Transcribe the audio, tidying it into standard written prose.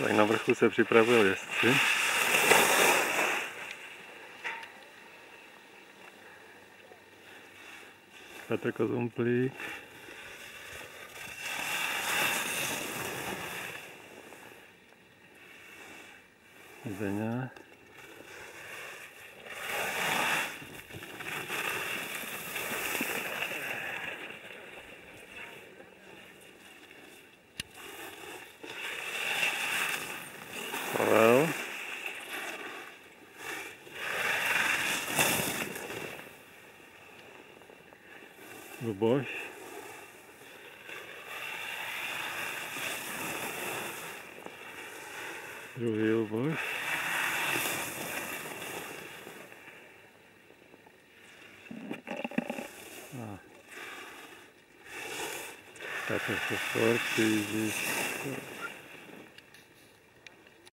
Tak na vrchu se připravují jezdci. Petr Kozumplík. Zdeňa. Pavel. Luboš. Druhý Luboš. A Petr Šofor, Křížík.